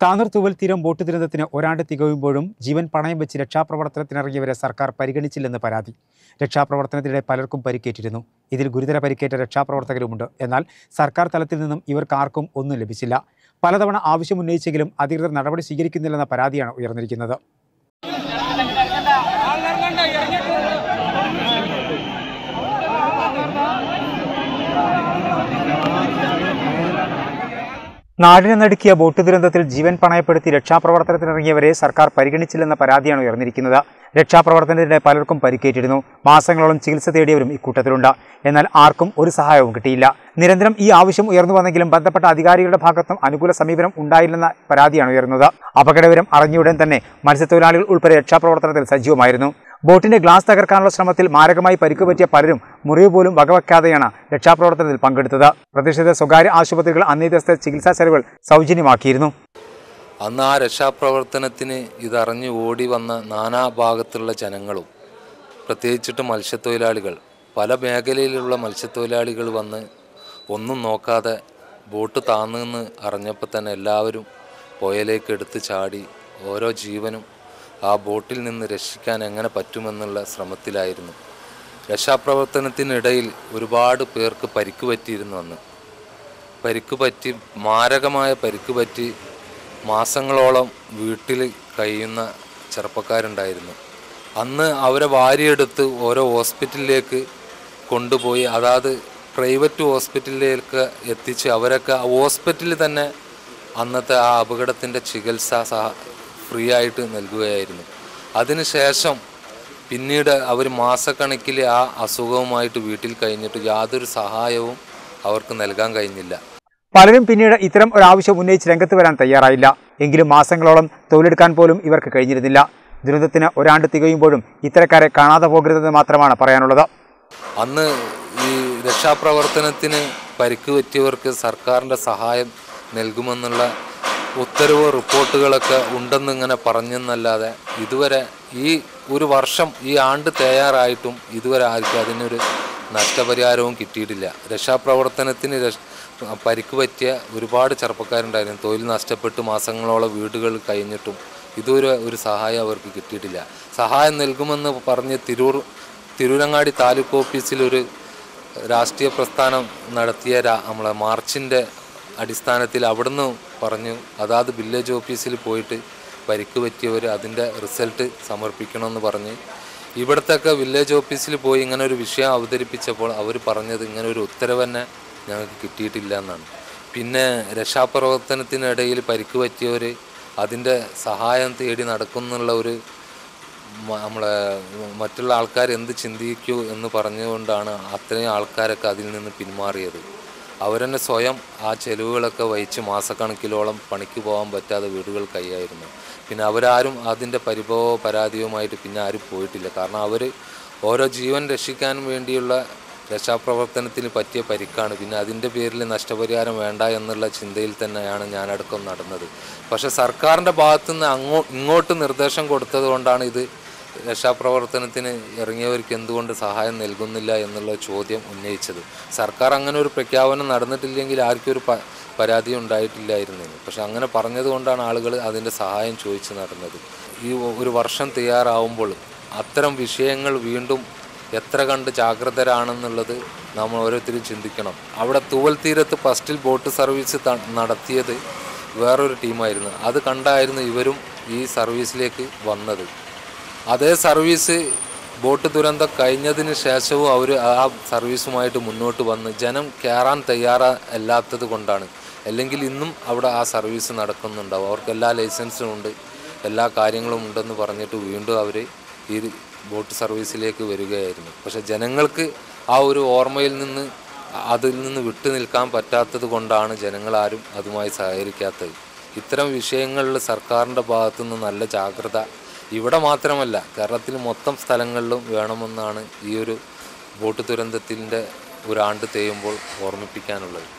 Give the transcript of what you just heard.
താനൂർ തൂവൽ തീരം ബോട്ട് ദുരന്തത്തിന് ഒരാണ്ട് തികയുമ്പോഴും ജീവൻ പണയം വെച്ച് രക്ഷാപ്രവർത്തനത്തിനിറങ്ങിയവരെ സർക്കാർ പരിഗണിച്ചില്ലെന്ന് പരാതി. രക്ഷാപ്രവർത്തനത്തിനിടെ പലർക്കും പരിക്കേറ്റിരുന്നു. ഇതിൽ ഗുരുതര പരിക്കേറ്റ രക്ഷാപ്രവർത്തകരുമുണ്ട്. എന്നാൽ സർക്കാർ തലത്തിൽ നിന്നും ഇവർക്ക് ആർക്കും ഒന്നും ലഭിച്ചില്ല. പലതവണ ആവശ്യമുന്നയിച്ചെങ്കിലും അധികൃതർ നടപടി സ്വീകരിക്കുന്നില്ലെന്ന പരാതിയാണ് ഉയർന്നിരിക്കുന്നത്. നാടിനെ നടുക്കിയ ബോട്ട് ദുരന്തത്തിൽ ജീവൻ പണയപ്പെടുത്തി രക്ഷാപ്രവർത്തനത്തിനിറങ്ങിയവരെ സർക്കാർ പരിഗണിച്ചില്ലെന്ന പരാതിയാണ് ഉയർന്നിരിക്കുന്നത്. രക്ഷാപ്രവർത്തനത്തിനിടെ പലർക്കും പരിക്കേറ്റിരുന്നു. മാസങ്ങളോളം ചികിത്സ തേടിയവരും ഇക്കൂട്ടത്തിലുണ്ട്. എന്നാൽ ആർക്കും ഒരു സഹായവും കിട്ടിയില്ല. നിരന്തരം ഈ ആവശ്യം ഉയർന്നു വന്നെങ്കിലും ബന്ധപ്പെട്ട അധികാരികളുടെ ഭാഗത്തും അനുകൂല സമീപനം ഉണ്ടായില്ലെന്ന പരാതിയാണ് ഉയർന്നത്. അപകടവിവരം അറിഞ്ഞയുടൻ തന്നെ മത്സ്യത്തൊഴിലാളികൾ ഉൾപ്പെടെ രക്ഷാപ്രവർത്തനത്തിൽ സജീവമായിരുന്നു. ബോട്ടിന്റെ ഗ്ലാസ് തകർക്കാനുള്ള ശ്രമത്തിൽ മാരകമായി പരിക്കുപറ്റിയ പലരും മുറിവ് പോലും വകവയ്ക്കാതെയാണ് രക്ഷാപ്രവർത്തനത്തിൽ പങ്കെടുത്തത്. പ്രദേശത്തെ സ്വകാര്യ ആശുപത്രികൾ അന്നേ ദിവസത്തെ ചികിത്സാ ചെലവുകൾ സൗജന്യമാക്കിയിരുന്നു. അന്ന് ആ രക്ഷാപ്രവർത്തനത്തിന് ഇതറിഞ്ഞ് ഓടി വന്ന നാനാഭാഗത്തുള്ള ജനങ്ങളും പ്രത്യേകിച്ചിട്ട് മത്സ്യത്തൊഴിലാളികൾ, പല മേഖലയിലുള്ള മത്സ്യത്തൊഴിലാളികൾ വന്ന് ഒന്നും നോക്കാതെ ബോട്ട് താന്നെന്ന് അറിഞ്ഞപ്പോൾ തന്നെ എല്ലാവരും പുഴയിലേക്ക് എടുത്ത് ചാടി ഓരോ ജീവനും ആ ബോട്ടിൽ നിന്ന് രക്ഷിക്കാൻ എങ്ങനെ പറ്റുമെന്നുള്ള ശ്രമത്തിലായിരുന്നു. രക്ഷാപ്രവർത്തനത്തിനിടയിൽ ഒരുപാട് പേർക്ക് പരിക്ക് പറ്റിയിരുന്നു. അന്ന് മാരകമായ പരിക്ക് പറ്റി മാസങ്ങളോളം വീട്ടിൽ കഴിയുന്ന ചെറുപ്പക്കാരുണ്ടായിരുന്നു. അന്ന് അവരെ വാരിയെടുത്ത് ഓരോ ഹോസ്പിറ്റലിലേക്ക് കൊണ്ടുപോയി, അതായത് പ്രൈവറ്റ് ഹോസ്പിറ്റലിലേക്ക് എത്തിച്ച് അവരൊക്കെ ഹോസ്പിറ്റലിൽ തന്നെ അന്നത്തെ ആ അപകടത്തിൻ്റെ ചികിത്സ ഫ്രീ ആയിട്ട് നൽകുകയായിരുന്നു. അതിനുശേഷം പിന്നീട് അവർ മാസക്കണക്കിൽ ആ അസുഖവുമായിട്ട് വീട്ടിൽ കഴിഞ്ഞിട്ട് യാതൊരു സഹായവും അവർക്ക് നൽകാൻ കഴിഞ്ഞില്ല. പലരും പിന്നീട് ഇത്തരം ഒരാവശ്യം ഉന്നയിച്ച് രംഗത്ത് വരാൻ തയ്യാറായില്ല. എങ്കിലും മാസങ്ങളോളം തൊഴിലെടുക്കാൻ പോലും ഇവർക്ക് കഴിഞ്ഞിരുന്നില്ല. ദുരന്തത്തിന് ഒരാണ്ട് തികയുമ്പോഴും ഇത്തരക്കാരെ കാണാതെ പോകരുതെന്ന് മാത്രമാണ് പറയാനുള്ളത്. അന്ന് ഈ രക്ഷാപ്രവർത്തനത്തിന് പരിക്ക് പറ്റിയവർക്ക് സർക്കാരിൻ്റെ സഹായം നൽകുമെന്നുള്ള ഉത്തരവ് റിപ്പോർട്ടുകളൊക്കെ ഉണ്ടെന്നിങ്ങനെ പറഞ്ഞെന്നല്ലാതെ ഇതുവരെ ഈ ഒരു വർഷം, ഈ ആണ്ട് തയ്യാറായിട്ടും ഇതുവരെ ആർക്കും അതിനൊരു നഷ്ടപരിഹാരവും കിട്ടിയിട്ടില്ല. രക്ഷാപ്രവർത്തനത്തിന് പരിക്ക് പറ്റിയ ഒരുപാട് ചെറുപ്പക്കാരുണ്ടായിരുന്നു. തൊഴിൽ നഷ്ടപ്പെട്ട് മാസങ്ങളോളം വീടുകൾ കഴിഞ്ഞിട്ടും ഇതുവരെ ഒരു സഹായം അവർക്ക് കിട്ടിയിട്ടില്ല. സഹായം നൽകുമെന്ന് പറഞ്ഞ് തിരൂരങ്ങാടി താലൂക്ക് ഓഫീസിലൊരു രാഷ്ട്രീയ പ്രസ്ഥാനം നടത്തിയ നമ്മളെ മാർച്ചിൻ്റെ അടിസ്ഥാനത്തിൽ അവിടുന്ന് പറഞ്ഞു, അതാത് വില്ലേജ് ഓഫീസിൽ പോയിട്ട് പരിക്ക് പറ്റിയവർ അതിൻ്റെ റിസൾട്ട് സമർപ്പിക്കണമെന്ന് പറഞ്ഞ് ഇവിടത്തൊക്കെ വില്ലേജ് ഓഫീസിൽ പോയി ഇങ്ങനെ ഒരു വിഷയം അവതരിപ്പിച്ചപ്പോൾ അവർ പറഞ്ഞത് ഇങ്ങനെ ഒരു ഉത്തരവ് തന്നെ ഞങ്ങൾക്ക് കിട്ടിയിട്ടില്ല എന്നാണ്. പിന്നെ രക്ഷാപ്രവർത്തനത്തിനിടയിൽ പരിക്ക് പറ്റിയവർ അതിൻ്റെ സഹായം തേടി നടക്കുന്നുള്ള ഒരു നമ്മളെ മറ്റുള്ള ആൾക്കാർ എന്ത് ചിന്തിക്കൂ എന്ന് പറഞ്ഞുകൊണ്ടാണ് അത്രയും ആൾക്കാരൊക്കെ അതിൽ നിന്ന് പിന്മാറിയത്. അവരെന്നെ സ്വയം ആ ചെലവുകളൊക്കെ വഹിച്ച് മാസക്കണക്കിലോളം പണിക്ക് പോകാൻ പറ്റാതെ വീടുകൾ കൈയായിരുന്നു. പിന്നെ അവരാരും അതിൻ്റെ പരാതിയുമായിട്ട് പിന്നെ ആരും പോയിട്ടില്ല. കാരണം അവർ ഓരോ ജീവൻ രക്ഷിക്കാൻ വേണ്ടിയുള്ള രക്ഷാപ്രവർത്തനത്തിന് പറ്റിയ പരിക്കാണ്. പിന്നെ അതിൻ്റെ പേരിൽ നഷ്ടപരിഹാരം വേണ്ട എന്നുള്ള ചിന്തയിൽ തന്നെയാണ് ഞാനടക്കം നടന്നത്. പക്ഷേ സർക്കാരിൻ്റെ ഭാഗത്തുനിന്ന് ഇങ്ങോട്ട് നിർദ്ദേശം കൊടുത്തത് കൊണ്ടാണ് ഇത് രക്ഷാപ്രവർത്തനത്തിന് ഇറങ്ങിയവർക്ക് എന്തുകൊണ്ട് സഹായം നൽകുന്നില്ല എന്നുള്ള ചോദ്യം ഉന്നയിച്ചത്. സർക്കാർ അങ്ങനെ ഒരു പ്രഖ്യാപനം നടന്നിട്ടില്ലെങ്കിൽ ആർക്കും ഒരു പരാതി ഉണ്ടായിട്ടില്ലായിരുന്നു. പക്ഷെ അങ്ങനെ പറഞ്ഞതുകൊണ്ടാണ് ആളുകൾ അതിൻ്റെ സഹായം ചോദിച്ച് നടന്നത്. ഈ ഒരു വർഷം തയ്യാറാവുമ്പോൾ അത്തരം വിഷയങ്ങൾ വീണ്ടും എത്ര കണ്ട് ജാഗ്രതരാണെന്നുള്ളത് നമ്മൾ ഓരോരുത്തരും ചിന്തിക്കണം. അവിടെ തൂവൽ തീരത്ത് ഫസ്റ്റിൽ ബോട്ട് സർവീസ് നടത്തിയത് വേറൊരു ടീമായിരുന്നു. അത് കണ്ടായിരുന്നു ഇവരും ഈ സർവീസിലേക്ക് വന്നത്. അതേ സർവീസ് ബോട്ട് ദുരന്തം കഴിഞ്ഞതിന് ശേഷവും അവർ ആ സർവീസുമായിട്ട് മുന്നോട്ട് വന്ന് ജനം കയറാൻ തയ്യാറല്ലാത്തത് കൊണ്ടാണ്. അല്ലെങ്കിൽ ഇന്നും അവിടെ ആ സർവീസ് നടക്കുന്നുണ്ടാവും. അവർക്ക് എല്ലാ ലൈസൻസും ഉണ്ട്, എല്ലാ കാര്യങ്ങളും ഉണ്ടെന്ന് പറഞ്ഞിട്ട് വീണ്ടും അവർ ഈ ബോട്ട് സർവീസിലേക്ക് വരികയായിരുന്നു. പക്ഷേ ജനങ്ങൾക്ക് ആ ഒരു ഓർമ്മയിൽ നിന്ന് അതിൽ നിന്ന് വിട്ടു നിൽക്കാൻ പറ്റാത്തത് കൊണ്ടാണ് ജനങ്ങളാരും അതുമായി സഹകരിക്കാത്തത്. ഇത്തരം വിഷയങ്ങളിൽ സർക്കാരിൻ്റെ ഭാഗത്തുനിന്ന് നല്ല ജാഗ്രത ഇവിടെ മാത്രമല്ല കേരളത്തിൽ മൊത്തം സ്ഥലങ്ങളിലും വേണമെന്നാണ് ഈ ഒരു ബോട്ട് ദുരന്തത്തിൻ്റെ ഒരാണ്ട് തേയുമ്പോൾ ഓർമ്മിപ്പിക്കാനുള്ളത്.